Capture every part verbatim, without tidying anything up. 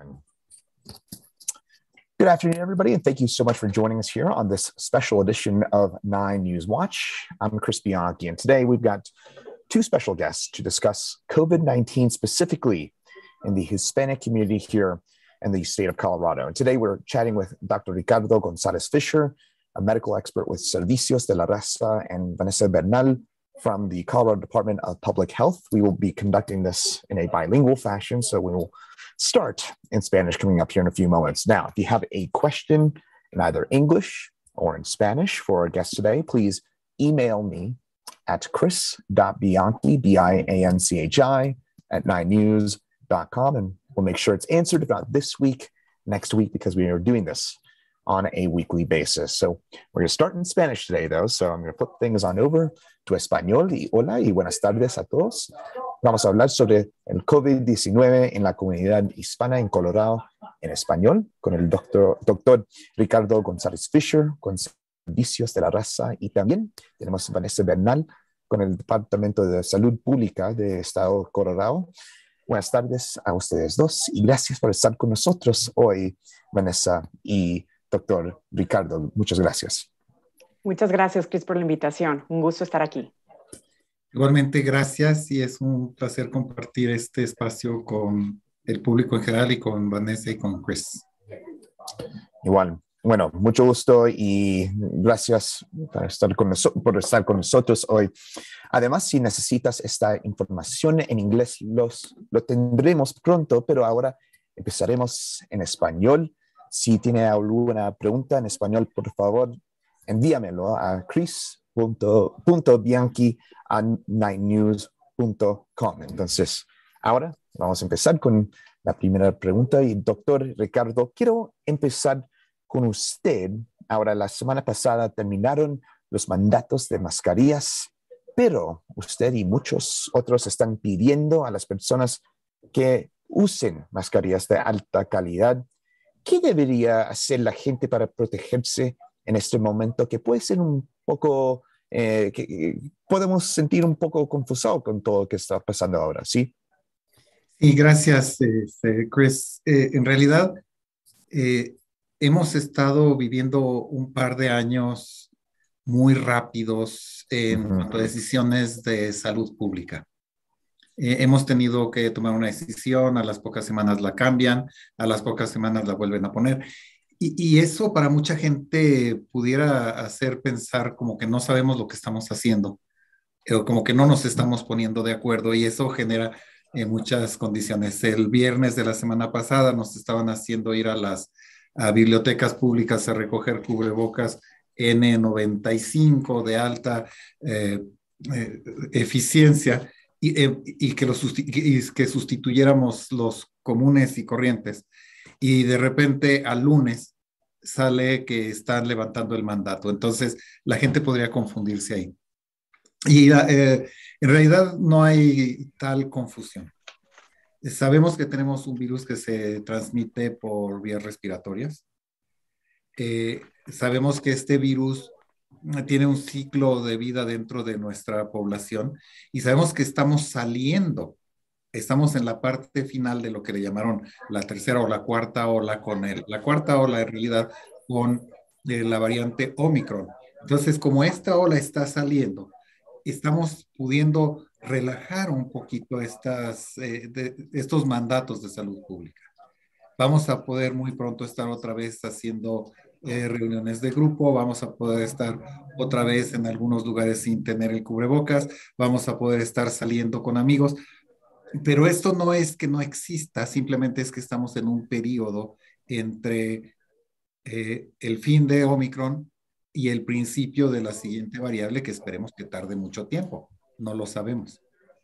Good afternoon, everybody, and thank you so much for joining us here on this special edition of Nine News Watch. I'm Chris Bianchi, and today we've got two special guests to discuss COVID nineteen specifically in the Hispanic community here in the state of Colorado. And today we're chatting with Doctor Ricardo Gonzalez Fisher, a medical expert with Servicios de la Raza, and Vanessa Bernal from the Colorado Department of Public Health. We will be conducting this in a bilingual fashion, so we will start in Spanish coming up here in a few moments. Now, if you have a question in either English or in Spanish for our guest today, please email me at chris.bianchi, B I A N C H I, at nine news dot com, and we'll make sure it's answered, if not this week, next week, because we are doing this on a weekly basis. So we're going to start in Spanish today, though, so I'm going to flip things on over to Español. Y hola y buenas tardes a todos. Vamos a hablar sobre el COVID diecinueve en la comunidad hispana en Colorado en español con el doctor, doctor Ricardo González Fisher con Servicios de la Raza, y también tenemos a Vanessa Bernal con el Departamento de Salud Pública de Estado de Colorado. Buenas tardes a ustedes dos y gracias por estar con nosotros hoy, Vanessa y doctor Ricardo. Muchas gracias. Muchas gracias, Chris, por la invitación. Un gusto estar aquí. Igualmente, gracias, y es un placer compartir este espacio con el público en general y con Vanessa y con Chris. Igual, bueno, mucho gusto y gracias por estar con, noso- por estar con nosotros hoy. Además, si necesitas esta información en inglés, los, lo tendremos pronto, pero ahora empezaremos en español. Si tiene alguna pregunta en español, por favor, envíamelo a chris.bianchi a nine news punto com. Entonces, ahora vamos a empezar con la primera pregunta. Y doctor Ricardo, quiero empezar con usted. Ahora, la semana pasada terminaron los mandatos de mascarillas, pero usted y muchos otros están pidiendo a las personas que usen mascarillas de alta calidad. ¿Qué debería hacer la gente para protegerse en este momento que puede ser un poco, eh, que, que podemos sentir un poco confuso con todo lo que está pasando ahora, ¿sí? Y gracias, este, Chris. Eh, en realidad, eh, hemos estado viviendo un par de años muy rápidos en Ujú. cuanto a decisiones de salud pública. Eh, hemos tenido que tomar una decisión, a las pocas semanas la cambian, a las pocas semanas la vuelven a poner. Y, y eso para mucha gente pudiera hacer pensar como que no sabemos lo que estamos haciendo, o como que no nos estamos poniendo de acuerdo, y eso genera eh, muchas condiciones. El viernes de la semana pasada nos estaban haciendo ir a las a bibliotecas públicas a recoger cubrebocas N noventa y cinco de alta eh, eh, eficiencia, y, eh, y, que los susti- y que sustituyéramos los comunes y corrientes. Y de repente al lunes sale que están levantando el mandato. Entonces la gente podría confundirse ahí. Y eh, en realidad no hay tal confusión. Sabemos que tenemos un virus que se transmite por vías respiratorias. Eh, sabemos que este virus tiene un ciclo de vida dentro de nuestra población, y sabemos que estamos saliendo, estamos en la parte final de lo que le llamaron la tercera o la cuarta ola, con el, la cuarta ola en realidad con eh, la variante Omicron. Entonces, como esta ola está saliendo, estamos pudiendo relajar un poquito estas, eh, de, estos mandatos de salud pública. Vamos a poder muy pronto estar otra vez haciendo eh, reuniones de grupo, vamos a poder estar otra vez en algunos lugares sin tener el cubrebocas, vamos a poder estar saliendo con amigos, pero esto no es que no exista, simplemente es que estamos en un periodo entre eh, el fin de Omicron y el principio de la siguiente variable, que esperemos que tarde mucho tiempo. No lo sabemos.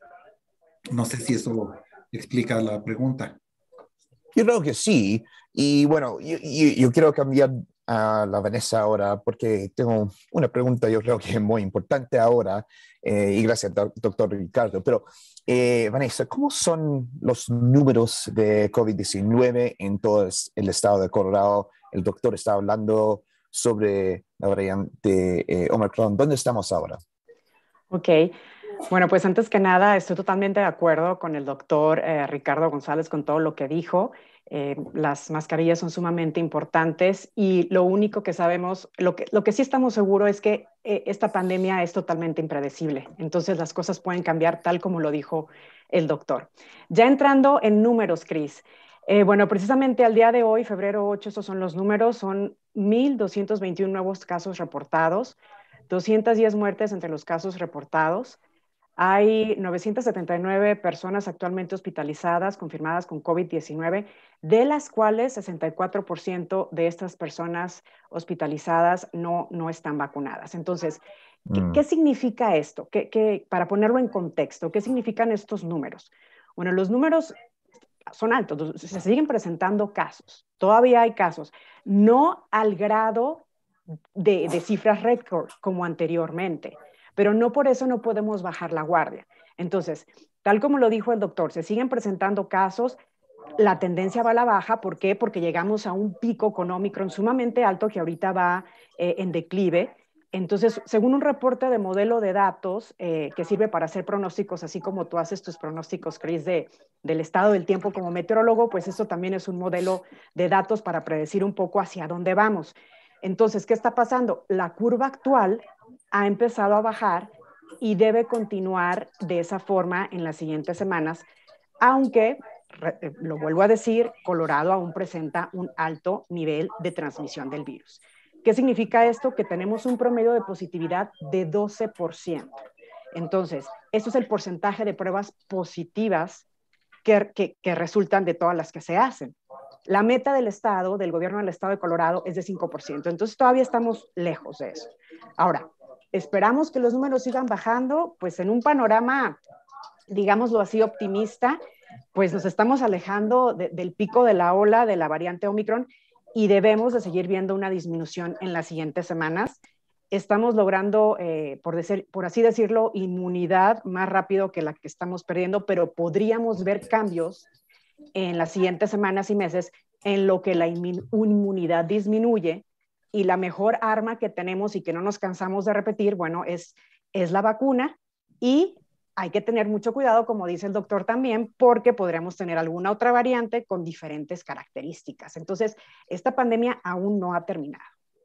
No sé si eso explica la pregunta. Yo creo que sí. Y bueno, yo, yo, yo quiero cambiar a la Vanessa ahora porque tengo una pregunta, yo creo que es muy importante ahora, eh, y gracias, doc- doctor Ricardo. Pero, eh, Vanessa, ¿cómo son los números de COVID diecinueve en todo es- el estado de Colorado? El doctor está hablando sobre la variante eh, Omicron. ¿Dónde estamos ahora? Ok. Bueno, pues antes que nada, estoy totalmente de acuerdo con el doctor eh, Ricardo González con todo lo que dijo. Eh, las mascarillas son sumamente importantes y lo único que sabemos, lo que, lo que sí estamos seguros es que eh, esta pandemia es totalmente impredecible. Entonces las cosas pueden cambiar tal como lo dijo el doctor. Ya entrando en números, Cris. Eh, bueno, precisamente al día de hoy, febrero ocho, esos son los números, son mil doscientos veintiuno nuevos casos reportados, doscientas diez muertes entre los casos reportados. Hay novecientas setenta y nueve personas actualmente hospitalizadas confirmadas con COVID diecinueve, de las cuales sesenta y cuatro por ciento de estas personas hospitalizadas no, no están vacunadas. Entonces, ¿qué, Mm. qué significa esto? ¿Qué, qué, para ponerlo en contexto, ¿qué significan estos números? Bueno, los números son altos, se siguen presentando casos, todavía hay casos, no al grado de, de cifras récord como anteriormente, pero no por eso no podemos bajar la guardia. Entonces, tal como lo dijo el doctor, se siguen presentando casos, la tendencia va a la baja. ¿Por qué? Porque llegamos a un pico con Omicron sumamente alto que ahorita va eh, en declive. Entonces, según un reporte de modelo de datos eh, que sirve para hacer pronósticos, así como tú haces tus pronósticos, Chris, de, del estado del tiempo como meteorólogo, pues eso también es un modelo de datos para predecir un poco hacia dónde vamos. Entonces, ¿qué está pasando? La curva actual ha empezado a bajar y debe continuar de esa forma en las siguientes semanas, aunque, lo vuelvo a decir, Colorado aún presenta un alto nivel de transmisión del virus. ¿Qué significa esto? Que tenemos un promedio de positividad de doce por ciento. Entonces, esto es el porcentaje de pruebas positivas que, que, que resultan de todas las que se hacen. La meta del Estado, del gobierno del Estado de Colorado, es de cinco por ciento. Entonces, todavía estamos lejos de eso. Ahora, esperamos que los números sigan bajando, pues en un panorama, digámoslo así, optimista, pues nos estamos alejando de, del pico de la ola de la variante Omicron y debemos de seguir viendo una disminución en las siguientes semanas. Estamos logrando, eh, por, decir, por así decirlo, inmunidad más rápido que la que estamos perdiendo, pero podríamos ver cambios en las siguientes semanas y meses en lo que la inmunidad disminuye, y la mejor arma que tenemos y que no nos cansamos de repetir, bueno, es, es la vacuna, y hay que tener mucho cuidado, como dice el doctor también, porque podríamos tener alguna otra variante con diferentes características. Entonces, esta pandemia aún no ha terminado.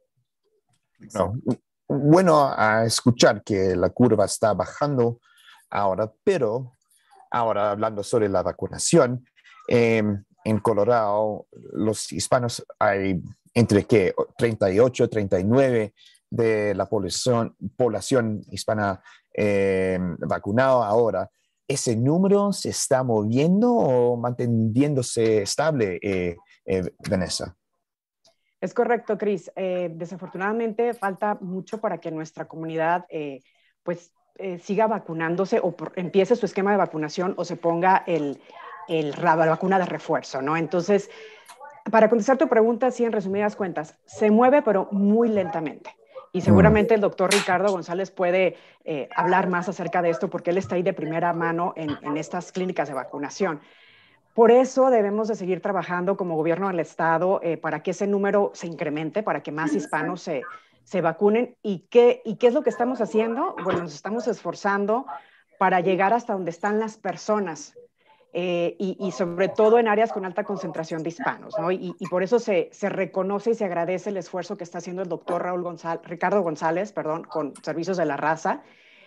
No. Bueno, a escuchar que la curva está bajando ahora, pero ahora hablando sobre la vacunación, eh, en Colorado los hispanos hay entre que treinta y ocho, treinta y nueve de la población, población hispana eh, vacunada ahora. ¿Ese número se está moviendo o manteniéndose estable, eh, eh, Vanessa? Es correcto, Cris. Eh, desafortunadamente falta mucho para que nuestra comunidad eh, pues, eh, siga vacunándose o por, empiece su esquema de vacunación o se ponga el, el, la vacuna de refuerzo, ¿no? Entonces, para contestar tu pregunta, sí, en resumidas cuentas, se mueve pero muy lentamente. Y seguramente el doctor Ricardo González puede eh, hablar más acerca de esto porque él está ahí de primera mano en, en estas clínicas de vacunación. Por eso debemos de seguir trabajando como gobierno del Estado eh, para que ese número se incremente, para que más hispanos se, se vacunen. ¿Y qué, ¿Y qué es lo que estamos haciendo? Bueno, nos estamos esforzando para llegar hasta donde están las personas eh, y, y sobre todo en áreas con alta concentración de hispanos, ¿no? Y, y por eso se, se reconoce y se agradece el esfuerzo que está haciendo el doctor Raúl González, Ricardo González, perdón, con Servicios de la Raza.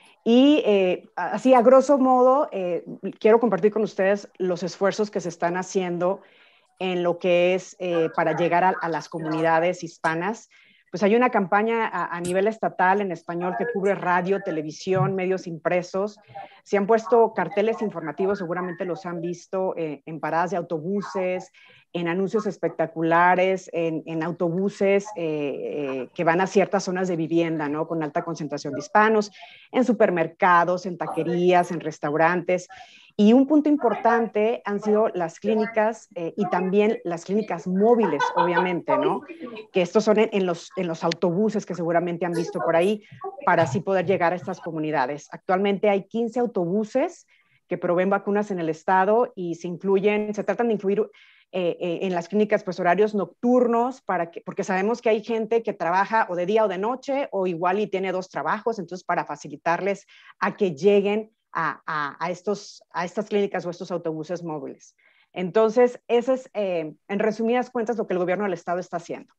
Y eh, así, a grosso modo, eh, quiero compartir con ustedes los esfuerzos que se están haciendo en lo que es eh, para llegar a, a las comunidades hispanas. Pues hay una campaña a, a nivel estatal en español que cubre radio, televisión, medios impresos. Se han puesto carteles informativos, seguramente los han visto eh, en paradas de autobuses, en anuncios espectaculares, en, en autobuses eh, eh, que van a ciertas zonas de vivienda, ¿no? Con alta concentración de hispanos, en supermercados, en taquerías, en restaurantes. Y un punto importante han sido las clínicas eh, y también las clínicas móviles, obviamente, ¿no? Que estos son en, en, los, en los autobuses que seguramente han visto por ahí, para así poder llegar a estas comunidades. Actualmente hay quince autobuses que proveen vacunas en el estado y se incluyen, se tratan de incluir eh, eh, en las clínicas pues horarios nocturnos, para que, porque sabemos que hay gente que trabaja o de día o de noche o igual y tiene dos trabajos, entonces para facilitarles a que lleguen a, a, a, estos, a estas clínicas o estos autobuses móviles. Entonces, ese es, eh, en resumidas cuentas, lo que el gobierno del estado está haciendo.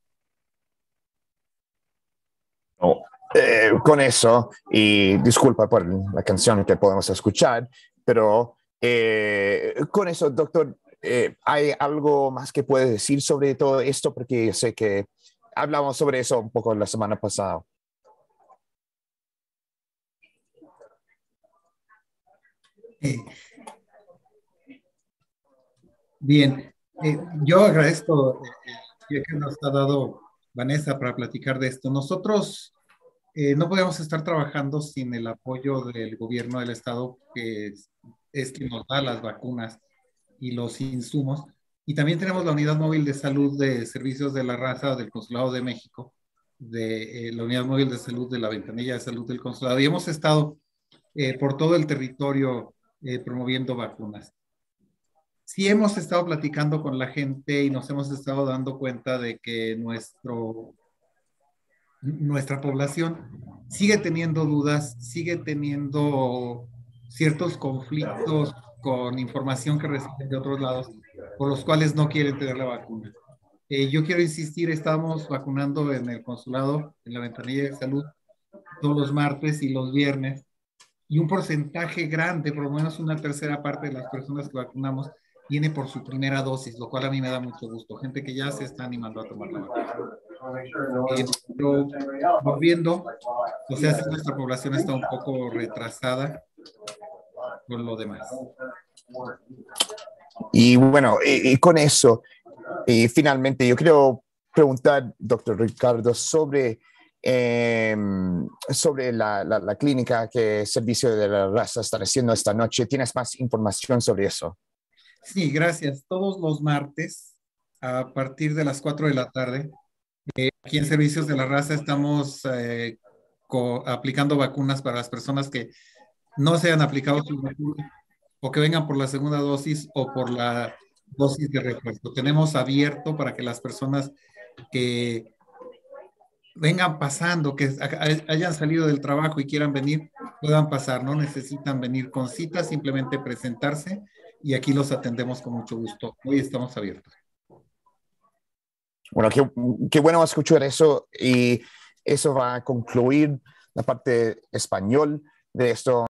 Oh, eh, con eso, y disculpa por la canción que podemos escuchar, pero eh, con eso, doctor, eh, ¿hay algo más que puede decir sobre todo esto? Porque sé que hablamos sobre eso un poco la semana pasada. Eh, bien, eh, yo agradezco eh, que nos ha dado Vanessa para platicar de esto. Nosotros eh, no podemos estar trabajando sin el apoyo del gobierno del estado, que es, es quien nos da las vacunas y los insumos. Y también tenemos la Unidad Móvil de Salud de Servicios de la Raza del Consulado de México, de eh, la Unidad Móvil de Salud de la Ventanilla de Salud del Consulado. Y hemos estado eh, por todo el territorio eh, promoviendo vacunas. Sí hemos estado platicando con la gente y nos hemos estado dando cuenta de que nuestro, nuestra población sigue teniendo dudas, sigue teniendo ciertos conflictos con información que reciben de otros lados, por los cuales no quieren tener la vacuna. Eh, yo quiero insistir, estamos vacunando en el consulado, en la ventanilla de salud, todos los martes y los viernes, y un porcentaje grande, por lo menos una tercera parte de las personas que vacunamos, viene por su primera dosis, lo cual a mí me da mucho gusto. Gente que ya se está animando a tomar la vacuna. Eh, pero volviendo, o sea, si nuestra población está un poco retrasada con lo demás. Y bueno, y, y con eso, y finalmente yo quiero preguntar, doctor Ricardo, sobre, eh, sobre la, la, la clínica que Servicio de la Raza está haciendo esta noche. ¿Tienes más información sobre eso? Sí, gracias. Todos los martes, a partir de las cuatro de la tarde, eh, aquí en Servicios de la Raza estamos eh, aplicando vacunas para las personas que no se han aplicado su vacuna o que vengan por la segunda dosis o por la dosis de refuerzo. Tenemos abierto para que las personas que vengan pasando, que hayan salido del trabajo y quieran venir, puedan pasar. No necesitan venir con cita, simplemente presentarse y aquí los atendemos con mucho gusto. Hoy estamos abiertos. Bueno, qué, qué bueno escuchar eso, y eso va a concluir la parte español de esto.